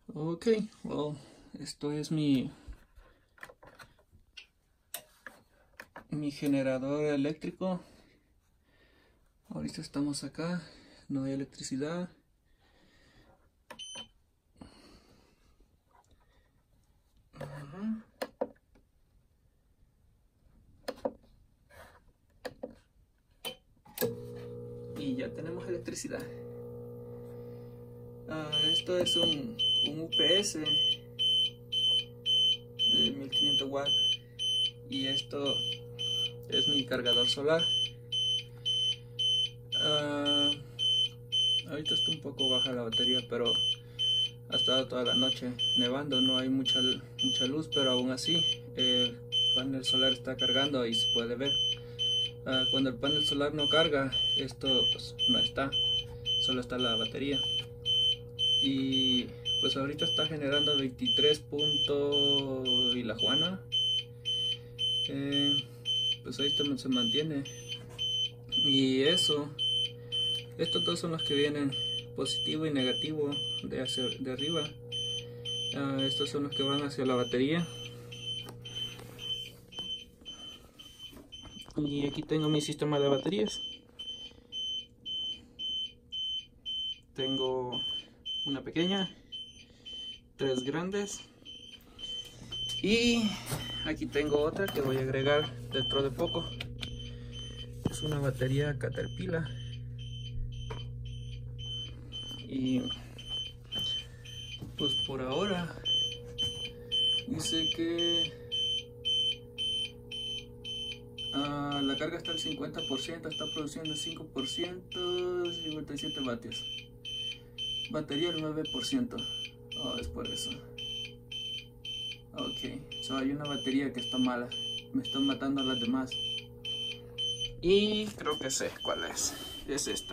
Ok, well, esto es mi generador eléctrico. Ahorita estamos acá, no hay electricidad. Y ya tenemos electricidad. Esto es un UPS de 1500 watts y esto es mi cargador solar. Ahorita está un poco baja la batería, pero ha estado toda la noche nevando, no hay mucha luz, pero aún así el panel solar está cargando y se puede ver. Cuando el panel solar no carga, esto pues no está, solo está la batería. Y pues ahorita está generando 23 y la Juana, pues ahí también se mantiene. Y estos dos son los que vienen positivo y negativo de arriba. Estos son los que van hacia la batería. Y aquí tengo mi sistema de baterías. Tengo una pequeña, 3 grandes, y aquí tengo otra que voy a agregar dentro de poco. Es una batería Caterpillar y pues por ahora dice que la carga está al 50%, está produciendo 5%, 57 vatios. Batería al 9%. Es por eso. Ok, hay una batería que está mala. Me están matando a las demás. Y creo que sé cuál es. Es esta.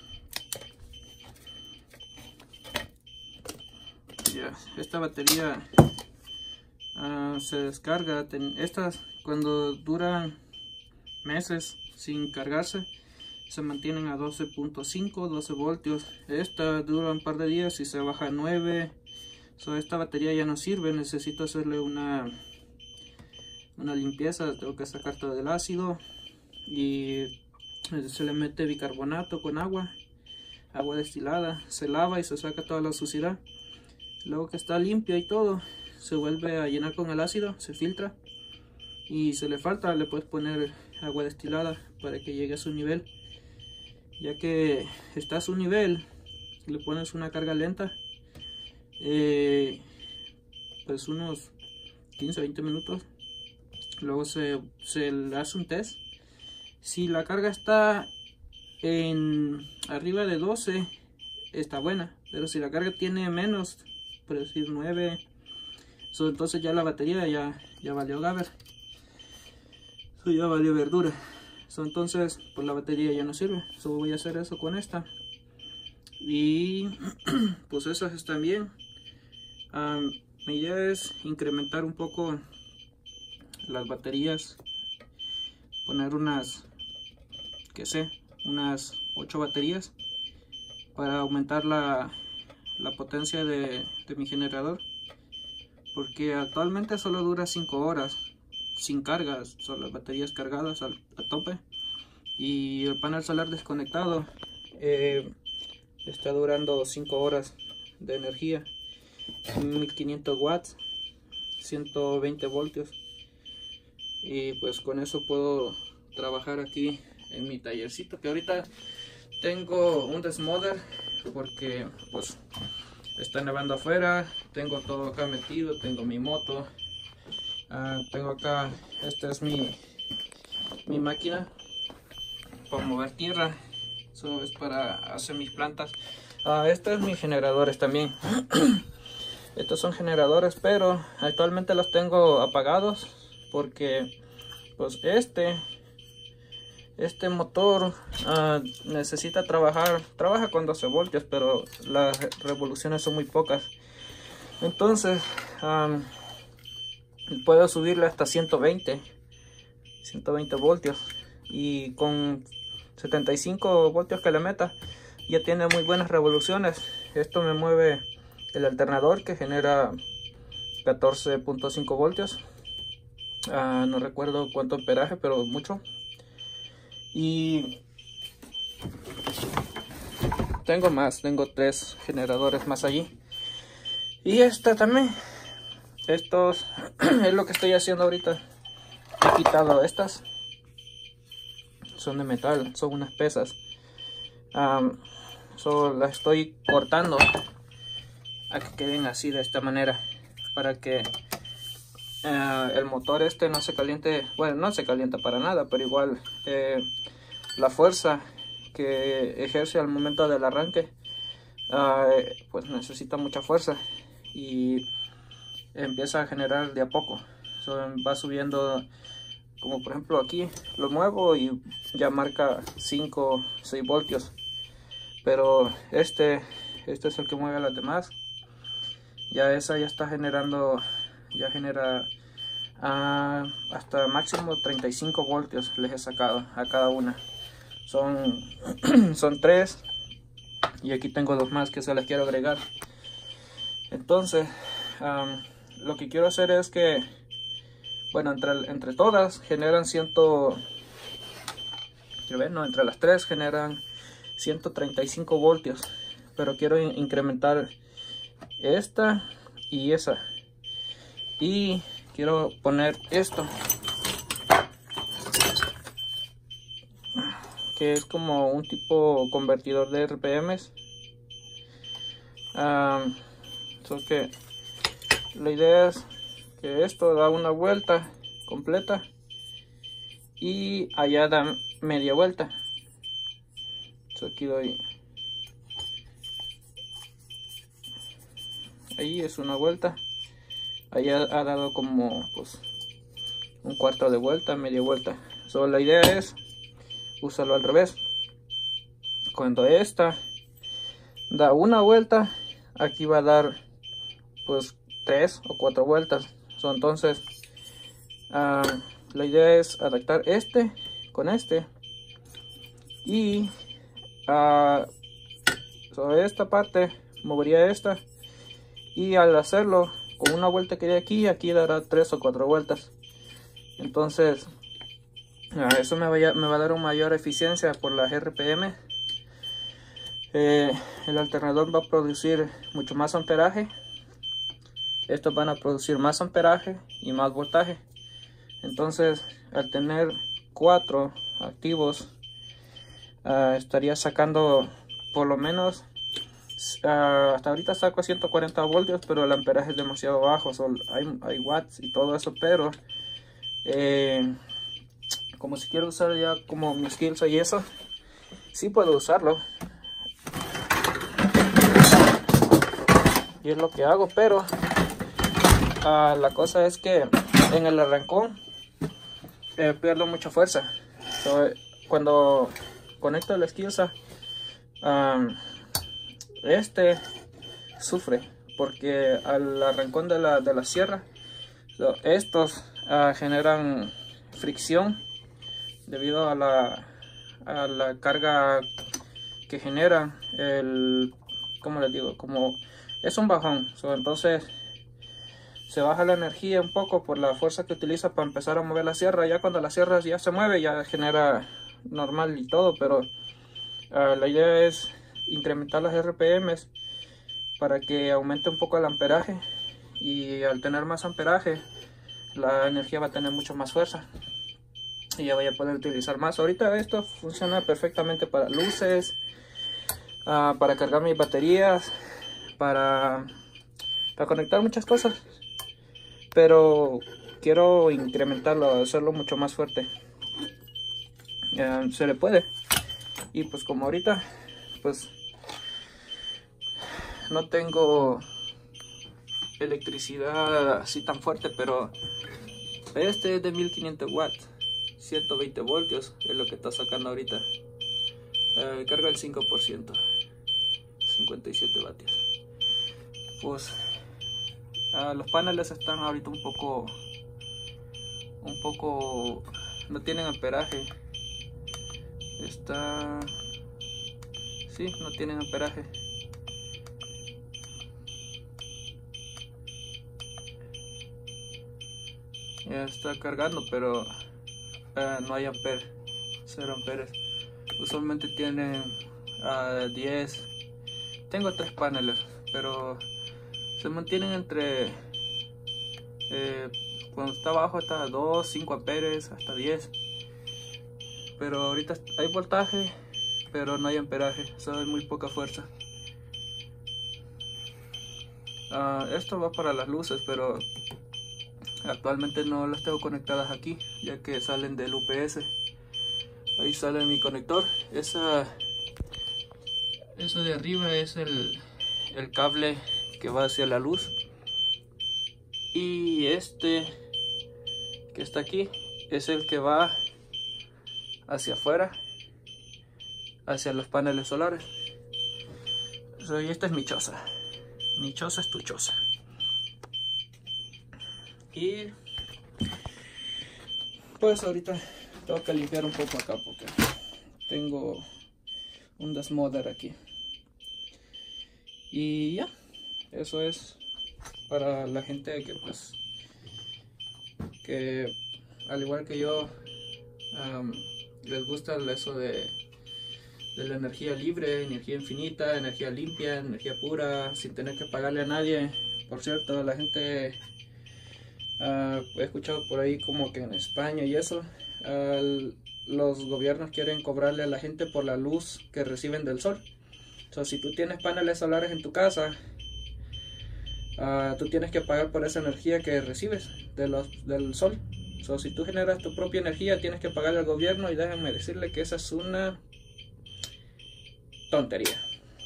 Ya, esta batería se descarga. Estas cuando duran meses sin cargarse se mantienen a 12.5, 12 voltios. Esta dura un par de días y se baja a 9. Esta batería ya no sirve, necesito hacerle una limpieza. Tengo que sacar todo el ácido y se le mete bicarbonato con agua destilada, se lava y se saca toda la suciedad. Luego que está limpia y todo, se vuelve a llenar con el ácido, se filtra, y si le falta le puedes poner agua destilada para que llegue a su nivel. Ya que está a su nivel, le pones una carga lenta, pues unos 15-20 minutos. Luego se le hace un test. Si la carga está arriba de 12, está buena. Pero si la carga tiene menos, por decir 9, entonces ya la batería ya valió gaber. Ya valió verdura. Entonces pues la batería ya no sirve. Voy a hacer eso con esta. Y pues esas están bien. Mi idea es incrementar un poco las baterías, poner unas 8 baterías para aumentar la potencia de mi generador, porque actualmente solo dura 5 horas sin cargas, son las baterías cargadas a tope, y el panel solar desconectado está durando 5 horas de energía, 1500 watts, 120 voltios. Y pues con eso puedo trabajar aquí en mi tallercito, que ahorita tengo un desmoder porque pues está nevando afuera. Tengo todo acá metido, tengo mi moto, tengo acá, esta es mi máquina para mover tierra. Eso es para hacer mis plantas. Estos es mis generadores también. Estos son generadores, pero actualmente los tengo apagados porque pues este motor necesita trabaja con 12 voltios, pero las revoluciones son muy pocas. Entonces puedo subirle hasta 120 voltios, y con 75 voltios que le meta ya tiene muy buenas revoluciones. Esto me mueve el alternador que genera 14.5 voltios. No recuerdo cuánto amperaje, pero mucho. Y tengo 3 generadores más allí. Y esta también. Estos es lo que estoy haciendo ahorita. He quitado estas. Son de metal, son unas pesas. Las estoy cortando a que queden así, de esta manera, para que el motor no se caliente. Bueno, no se calienta para nada, pero igual la fuerza que ejerce al momento del arranque pues necesita mucha fuerza y empieza a generar de a poco. Va subiendo, como por ejemplo aquí lo muevo y ya marca 5 6 voltios, pero este es el que mueve a las demás. Esa ya está generando, ya genera hasta máximo 35 voltios les he sacado a cada una. Son 3 y aquí tengo 2 más que se las quiero agregar. Entonces lo que quiero hacer es que, bueno, entre todas generan entre las 3 generan 135 voltios, pero quiero incrementar esta y esa, y quiero poner esto que es como un tipo convertidor de RPMs. Que la idea es que esto da una vuelta completa y allá da media vuelta. Aquí doy, ahí es una vuelta, allá ha dado como pues un cuarto de vuelta, media vuelta. La idea es usarlo al revés. Cuando esta da una vuelta, aquí va a dar pues 3 o 4 vueltas. Entonces la idea es adaptar este con este, y sobre esta parte movería esta, y al hacerlo con una vuelta que de aquí dará 3 o 4 vueltas. Entonces eso me va a dar una mayor eficiencia por las RPM. El alternador va a producir mucho más amperaje. Estos van a producir más amperaje y más voltaje. Entonces, al tener 4 activos, estaría sacando por lo menos, hasta ahorita saco 140 voltios, pero el amperaje es demasiado bajo. Hay watts y todo eso, pero como si quiero usar ya como mis skills y eso, sí puedo usarlo. Y es lo que hago, pero la cosa es que en el arrancón pierdo mucha fuerza. Cuando conecto la esquilza, sufre, porque al arrancón de la sierra, estos generan fricción debido a la carga que genera ¿cómo les digo? Como es un bajón, entonces se baja la energía un poco por la fuerza que utiliza para empezar a mover la sierra. Ya cuando la sierra ya se mueve, ya genera normal y todo, pero la idea es incrementar las RPMs para que aumente un poco el amperaje, y al tener más amperaje la energía va a tener mucho más fuerza y ya voy a poder utilizar más. Ahorita esto funciona perfectamente para luces, para cargar mis baterías, para conectar muchas cosas, pero quiero incrementarlo, hacerlo mucho más fuerte. Se le puede, y pues como ahorita pues no tengo electricidad así tan fuerte, pero este es de 1500 watts, 120 voltios es lo que está sacando ahorita. Carga el 5%, 57 vatios. Pues los paneles están ahorita un poco no tienen amperaje. No tienen amperaje. Ya está cargando, pero no hay amperes, 0 amperes. Usualmente tienen 10. Tengo 3 paneles, pero se mantienen entre cuando está abajo hasta 2, 5 amperes, hasta 10. Pero ahorita hay voltaje, pero no hay amperaje, solo hay muy poca fuerza. Esto va para las luces, pero actualmente no las tengo conectadas aquí, ya que salen del UPS. Ahí sale mi conector. Eso de arriba es el cable que va hacia la luz. Y este que está aquí es el que va hacia afuera, hacia los paneles solares. Y esta es mi choza. Mi choza es tu choza. Y pues ahorita tengo que limpiar un poco acá porque tengo un desmoder aquí. Y ya, eso es para la gente que pues que al igual que yo les gusta eso de la energía libre, energía infinita, energía limpia, energía pura, sin tener que pagarle a nadie. Por cierto, la gente he escuchado por ahí como que en España y eso, los gobiernos quieren cobrarle a la gente por la luz que reciben del sol. So, si tú tienes paneles solares en tu casa, tú tienes que pagar por esa energía que recibes del sol. So, si tú generas tu propia energía, tienes que pagarle al gobierno, y déjenme decirle que esa es una tontería.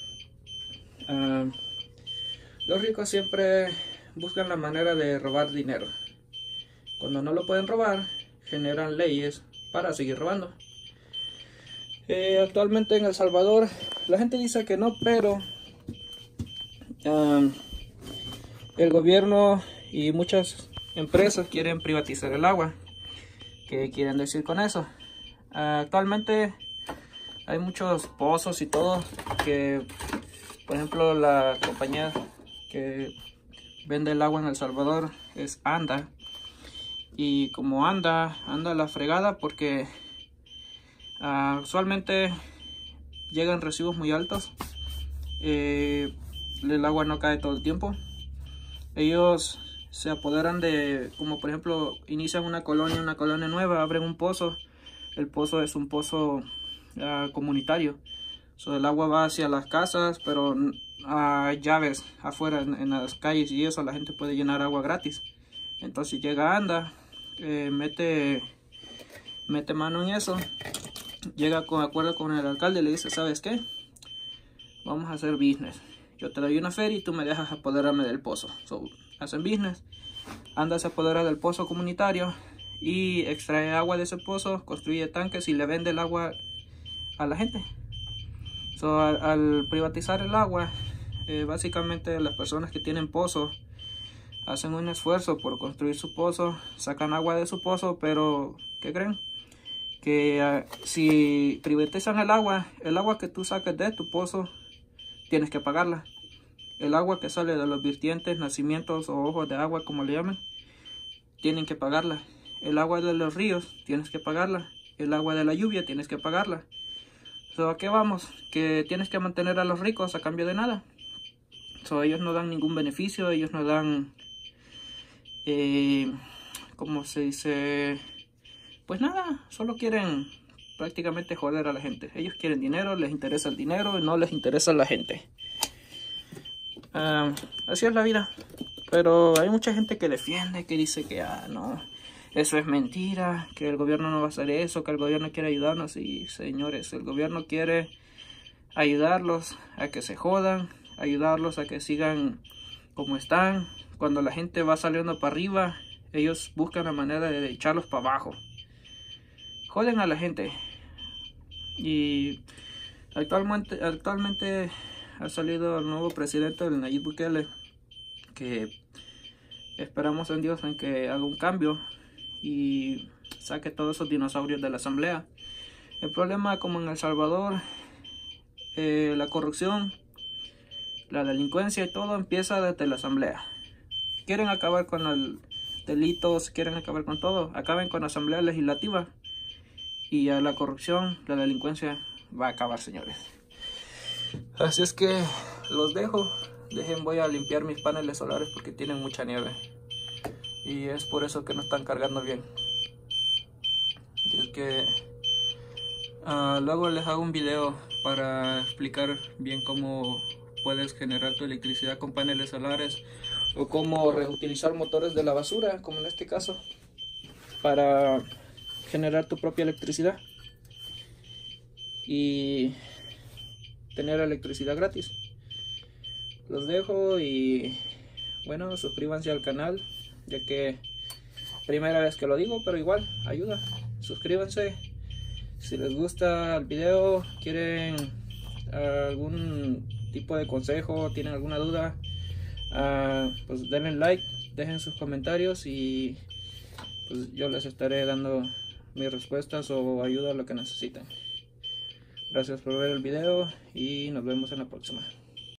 Los ricos siempre buscan la manera de robar dinero. Cuando no lo pueden robar, generan leyes para seguir robando. Actualmente en El Salvador, la gente dice que no, pero el gobierno y muchas empresas quieren privatizar el agua. ¿Qué quieren decir con eso? Actualmente hay muchos pozos y todo que, por ejemplo, la compañía que vende el agua en El Salvador es ANDA. Y como anda la fregada porque usualmente llegan recibos muy altos. El agua no cae todo el tiempo. Ellos se apoderan de, como por ejemplo, inician una colonia nueva, abren un pozo. El pozo es un pozo comunitario. El agua va hacia las casas, pero hay llaves afuera en las calles, y eso la gente puede llenar agua gratis. Entonces llega ANDA, mete mano en eso, llega con acuerdo con el alcalde y le dice: ¿sabes qué? Vamos a hacer business. Yo te doy una feria y tú me dejas apoderarme del pozo. Hacen business. ANDA se apodera del pozo comunitario y extrae agua de ese pozo, construye tanques y le vende el agua a la gente. Al privatizar el agua, básicamente las personas que tienen pozos hacen un esfuerzo por construir su pozo, sacan agua de su pozo, pero ¿qué creen? Que si privatizan el agua que tú saques de tu pozo, tienes que pagarla. El agua que sale de los vertientes, nacimientos o ojos de agua, como le llaman, tienen que pagarla. El agua de los ríos, tienes que pagarla. El agua de la lluvia, tienes que pagarla. ¿A qué vamos? Que tienes que mantener a los ricos a cambio de nada. Ellos no dan ningún beneficio, ellos no dan, ¿cómo se dice? Pues nada, solo quieren prácticamente joder a la gente. Ellos quieren dinero, les interesa el dinero y no les interesa la gente. Así es la vida. Pero hay mucha gente que defiende, que dice que no, eso es mentira, que el gobierno no va a hacer eso, que el gobierno quiere ayudarnos. Y señores, el gobierno quiere ayudarlos a que se jodan, ayudarlos a que sigan como están. Cuando la gente va saliendo para arriba, ellos buscan la manera de echarlos para abajo. Joden a la gente. Y actualmente ha salido el nuevo presidente, el Nayib Bukele, que esperamos en Dios en que haga un cambio y saque todos esos dinosaurios de la asamblea. El problema, como en El Salvador, la corrupción, la delincuencia y todo empieza desde la asamblea. Quieren acabar con delitos, quieren acabar con todo, acaben con la Asamblea Legislativa y ya la corrupción, la delincuencia va a acabar, señores. Así es que los dejo. Voy a limpiar mis paneles solares porque tienen mucha nieve y es por eso que no están cargando bien. Y es que luego les hago un video para explicar bien cómo puedes generar tu electricidad con paneles solares o cómo reutilizar motores de la basura, como en este caso, para generar tu propia electricidad y tener electricidad gratis. Los dejo y bueno, suscríbanse al canal, ya que primera vez que lo digo, pero igual ayuda. Suscríbanse si les gusta el video, quieren algún tipo de consejo, tienen alguna duda, pues denle like, dejen sus comentarios y pues yo les estaré dando mis respuestas o ayuda a lo que necesiten. Gracias por ver el video y nos vemos en la próxima.